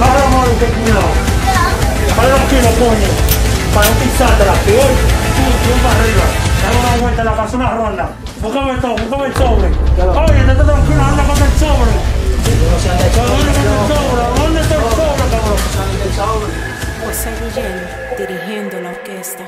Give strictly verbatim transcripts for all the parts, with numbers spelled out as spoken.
Baja la mano, ten cuidado. Para aquí los coño. Para no pisarte la piel. Tú, tú para arriba. Dame una vuelta, la paso una ronda. Búscame todo, búscame el sobre. Oye, estate tranquilo, anda con el sobre. ¿Dónde está el sobre? ¿Dónde está el sobre, cabrón? José Guillén, dirigiendo la orquesta.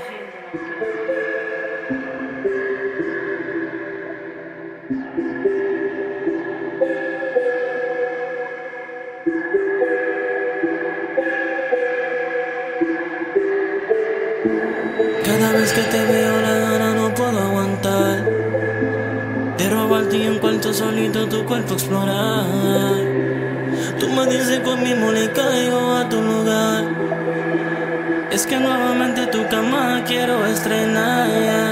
Cada vez que te veo la gana no puedo aguantar de robarte y en cuarto solito tu cuerpo explorar. Tú me dices conmigo le caigo a tu lugar. Es que nuevamente tu cama quiero estrenar.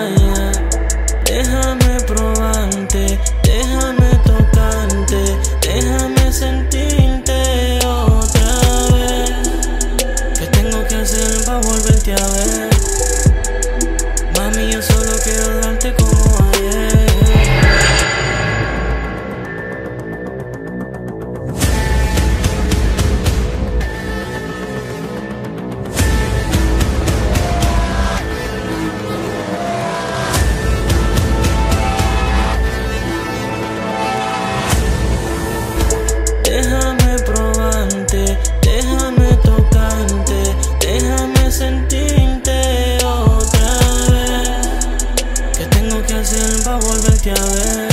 Déjame probarte, déjame tocarte, déjame sentirte otra vez. ¿Qué tengo que hacer para volverte a ver? Mami, yo solo quiero darte como ayer. Déjame probarte, déjame tocarte, déjame sentirte otra vez. ¿Qué tengo que hacer para volverte a ver?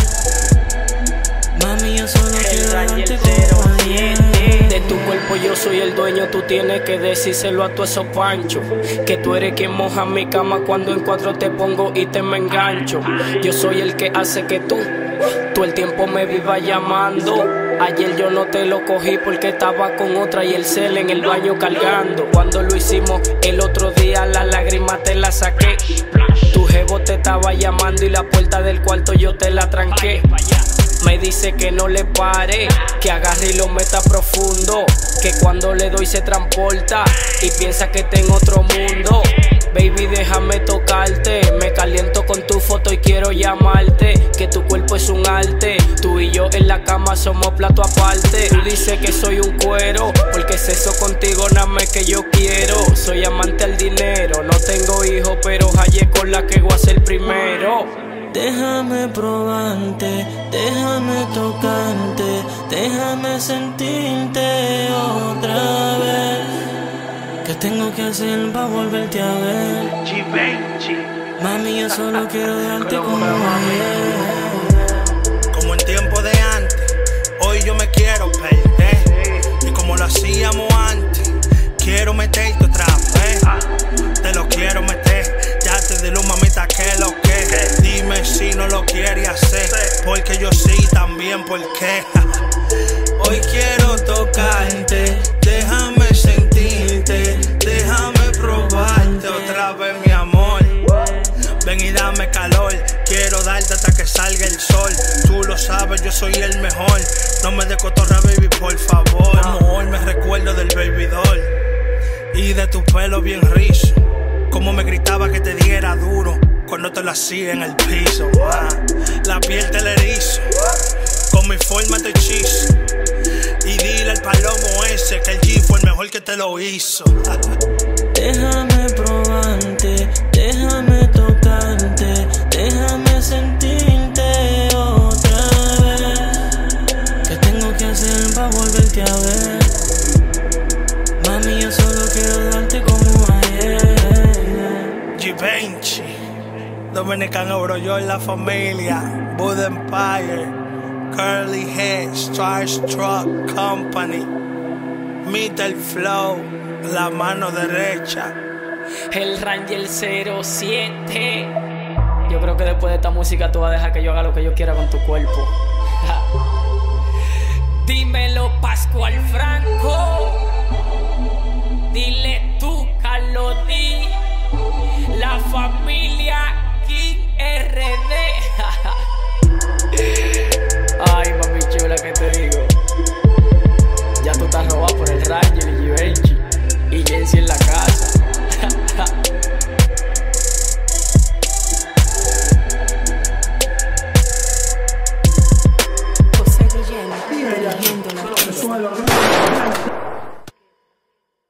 Mami, yo solo quiero darte como ayer. De tu cuerpo yo soy el dueño, tú tienes que decírselo a tu esos pancho. Que tú eres quien moja mi cama cuando en cuatro te pongo y te me engancho. Yo soy el que hace que tú, todo el tiempo me vivas llamando. Ayer yo no te lo cogí porque estaba con otra y el cel en el baño cargando. Cuando lo hicimos el otro día las lágrimas te las saqué. Tu jevo te estaba llamando y la puerta del cuarto yo te la tranqué. Me dice que no le pare, que agarre y lo meta profundo, que cuando le doy se transporta y piensa que está en otro mundo. Baby, déjame tocarte, me caliento con tu foto y quiero llamarte. Que tu cuerpo es un arte, tú y yo en la cama somos plato aparte. Tú dices que soy un cuero, porque es eso contigo nada más que yo quiero. Soy amante al dinero, no tengo hijos, pero hallé con la que voy a ser primero. Déjame probarte, déjame tocarte, déjame sentirte otra vez. ¿Qué tengo que hacer para volverte a ver? Mami, yo solo quiero darte como ayer. Como en tiempo de antes, hoy yo me quiero perder. Y como lo hacíamos antes, quiero meterte otra vez. Te lo quiero meter, ya te di lo mamita que lo que. Dime si no lo quieres hacer, porque yo sí también, porque hoy quiero tocarte, déjame sentirte, déjame probarte otra vez, mi amor. Ven y dame calor, quiero darte hasta que salga el sol. Tú lo sabes, yo soy el mejor. No me des cotorra, baby, por favor. Como hoy me recuerdo del baby doll y de tu pelo bien rizo. Como me gritaba que te diera duro cuando te lo hacía en el piso. Ah, la piel te la erizo, con mi forma te hechizo. Y dile al palomo ese que el G fue el mejor que te lo hizo. Déjame probarte, déjame tocarte, déjame sentirte otra vez. ¿Qué tengo que hacer para volverte a ver? Mami, yo solo quiero darte como ayer. Givenchy, Dominicano Broyo en la familia, Buddha Empire, Curly Head, Starstruck Company, Metal Flow, la mano derecha. El Ranger cero siete. Yo creo que después de esta música tú vas a dejar que yo haga lo que yo quiera con tu cuerpo. Dímelo, Pascual Frank.